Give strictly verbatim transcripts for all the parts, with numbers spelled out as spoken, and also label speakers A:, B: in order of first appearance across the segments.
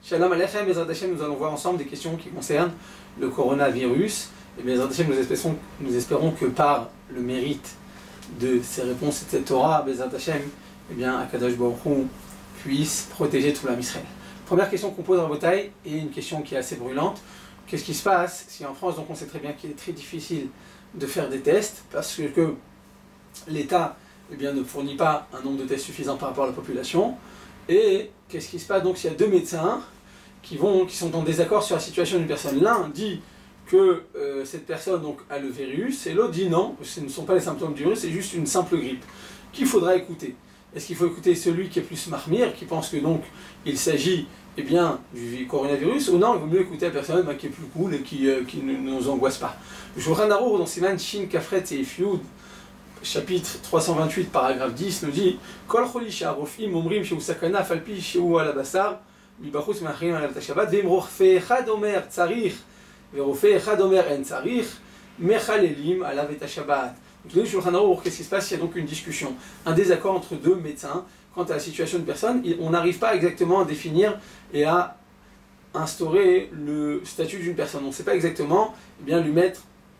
A: Shalom Aleichem, Bezrat Hashem, nous allons voir ensemble des questions qui concernent le coronavirus. Et Bezrat Hashem, nous espérons, nous espérons que par le mérite de ces réponses et de cette Torah, Bezrat Hashem, eh bien, Akadosh Baruch Hu puisse protéger tout l'Am Israël. Première question qu'on pose en bataille, et une question qui est assez brûlante. Qu'est-ce qui se passe si en France, donc on sait très bien qu'il est très difficile de faire des tests, parce que l'État eh bien, ne fournit pas un nombre de tests suffisant par rapport à la population. Et qu'est-ce qui se passe donc s'il y a deux médecins qui, vont, qui sont en désaccord sur la situation d'une personne? L'un dit que euh, cette personne donc, a le virus, et l'autre dit non, ce ne sont pas les symptômes du virus, c'est juste une simple grippe. Qui faudra écouter? Est-ce qu'il faut écouter celui qui est plus marmire, qui pense que donc il s'agit eh bien, du coronavirus, ou non, il vaut mieux écouter la personne bah, qui est plus cool et qui, euh, qui ne nous angoisse pas? Le Shulchan Aruch dans Siman Shin Kafret et Yud, chapitre trois cent vingt-huit, paragraphe dix, nous dit Kol choli she'arofim omrim shehu sakana af al pi shehu al habasar mibachutz me'achrim alav et hashabat ve'im rofe echad omer tzarich ve'rofe echad omer en tzarich mechalelim alav et hashabat. Donc le Shulchan Aruch, qu'est-ce qui se passe? Il y a donc une discussion, un désaccord entre deux médecins quant à la situation de personne. On n'arrive pas exactement à définir et à instaurer le statut d'une personne. On ne sait pas exactement eh bien, lui mettre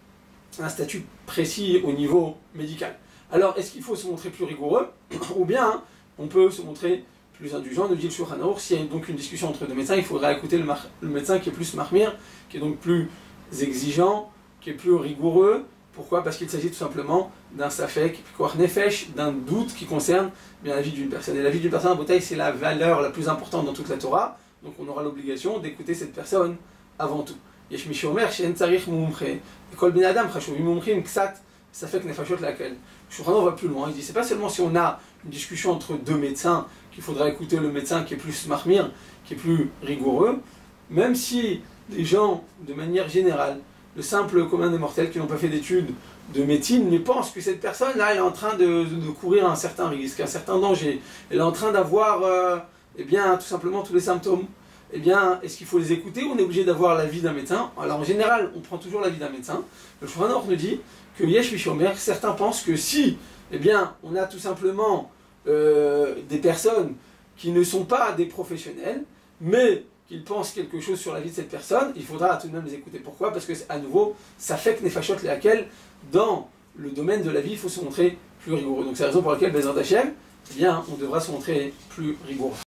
A: un statut précis au niveau médical. Alors, est-ce qu'il faut se montrer plus rigoureux, ou bien hein, on peut se montrer plus indulgent? Nous dit le Shulchan Aruch, s'il y a donc une discussion entre deux médecins, il faudra écouter le, le médecin qui est plus marmire, qui est donc plus exigeant, qui est plus rigoureux. Pourquoi? Parce qu'il s'agit tout simplement d'un safek, nefesh, d'un doute qui concerne bien la vie d'une personne. Et la vie d'une personne en bataille, c'est la valeur la plus importante dans toute la Torah, donc on aura l'obligation d'écouter cette personne avant tout. יש מי שאומר שאין צריך מומחה, וכל בני אדם חשובים מומחים קצת ספק נפשות להקל. Shulchan Aruch va plus loin, il dit c'est pas seulement si on a une discussion entre deux médecins qu'il faudra écouter le médecin qui est plus marmire, qui est plus rigoureux, même si les gens, de manière générale, le simple commun des mortels qui n'ont pas fait d'études de médecine, mais pensent que cette personne-là elle est en train de, de, de courir un certain risque, un certain danger, elle est en train d'avoir euh, eh bien, tout simplement tous les symptômes. Eh bien, est-ce qu'il faut les écouter ou on est obligé d'avoir l'avis d'un médecin? Alors en général, on prend toujours l'avis d'un médecin. Le Shulchan Aruch nous dit que Yesh Mishomer, certains pensent que si, eh bien, on a tout simplement euh, des personnes qui ne sont pas des professionnels, mais qu'ils pensent quelque chose sur la vie de cette personne, il faudra tout de même les écouter. Pourquoi? Parce que, à nouveau, ça fait que nefashot lehakel, dans le domaine de la vie, il faut se montrer plus rigoureux. Donc c'est la raison pour laquelle, Bezrat Hashem, eh bien, on devra se montrer plus rigoureux.